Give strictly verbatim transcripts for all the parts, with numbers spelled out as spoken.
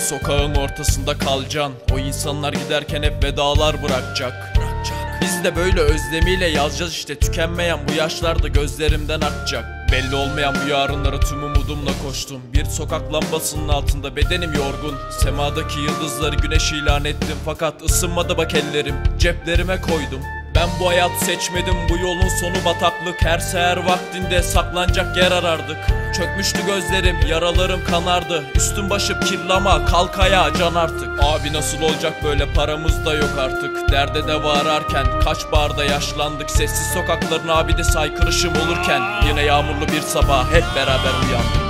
sokağın ortasında kalacaksın. O insanlar giderken hep vedalar bırakacak. Biz de böyle özlemiyle yazacağız işte. Tükenmeyen bu yaşlarda gözlerimden akacak. Belli olmayan bu yarınlara tüm umudumla koştum. Bir sokak lambasının altında bedenim yorgun. Semadaki yıldızları güneş ilan ettim. Fakat ısınmadı bak ellerim, ceplerime koydum. Ben bu hayatı seçmedim, bu yolun sonu bataklık. Her seher vaktinde saklanacak yer arardık. Çökmüştü gözlerim, yaralarım kanardı. Üstüm başım kirlama, kalk ayağa can artık. Abi nasıl olacak böyle, paramız da yok artık. Derde de vararken kaç barda yaşlandık. Sessiz sokakların abide saykırışım olurken yine yağmurlu bir sabah hep beraber uyandık.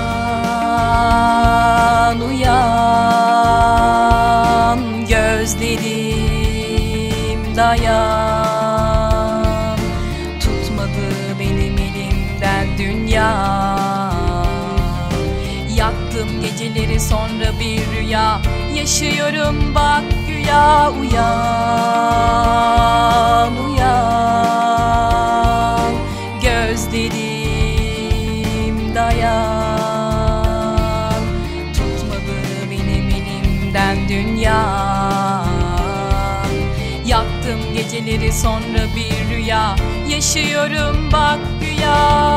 Uyan, uyan, gözlerim dayan. Tutmadı benim elimden dünya. Yaktım geceleri sonra bir rüya. Yaşıyorum bak güya. Uyan, uyan, gözlerim dayan. Tutmadı benim elimden dünya. Yaktım geceleri sonra bir rüya. Yaşıyorum bak güya.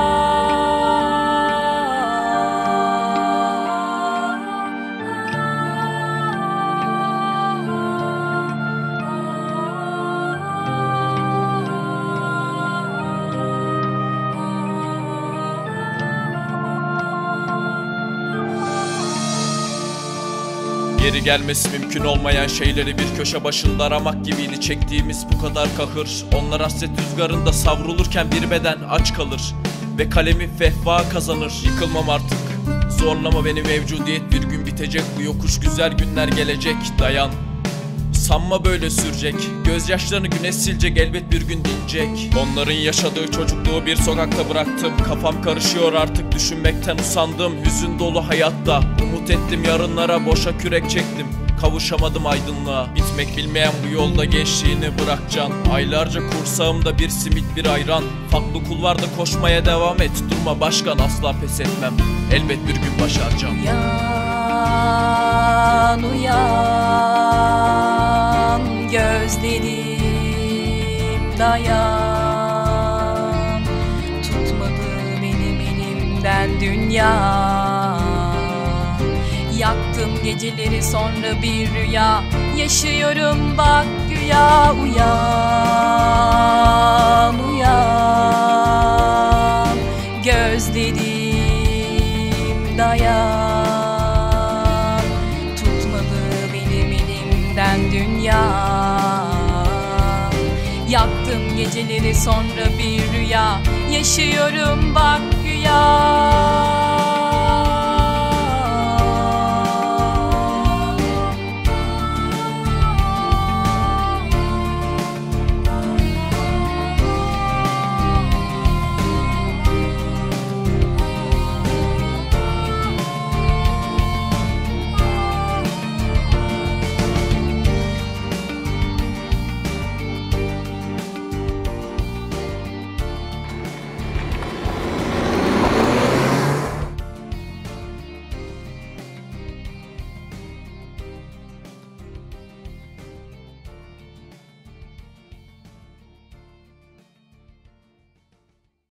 Geri gelmesi mümkün olmayan şeyleri bir köşe başında aramak gibiydi çektiğimiz bu kadar kahır. Onlar hasret rüzgarında savrulurken bir beden aç kalır ve kalemi fehva kazanır. Yıkılmam artık, zorlama beni mevcudiyet, bir gün bitecek bu yokuş, güzel günler gelecek, dayan. Sanma böyle sürecek, gözyaşlarını güneş silecek, elbet bir gün dinecek. Onların yaşadığı çocukluğu bir sokakta bıraktım. Kafam karışıyor artık, düşünmekten usandım. Hüzün dolu hayatta umut ettim yarınlara, boşa kürek çektim. Kavuşamadım aydınlığa. Bitmek bilmeyen bu yolda gençliğini bırakacaksın. Aylarca kursağımda bir simit bir ayran. Farklı kulvarda koşmaya devam et. Durma başkan, asla pes etmem. Elbet bir gün başaracağım. Uyan, uyan, gözlerim dayan. Tutmadı benim elimden dünya. Yaktım geceleri sonra bir rüya. Yaşıyorum bak güya. Uyan, uyan, gözlerim dayan. Tutmadı benim elimden dünya. Yaktım geceleri sonra bir rüya. Yaşıyorum bak güya.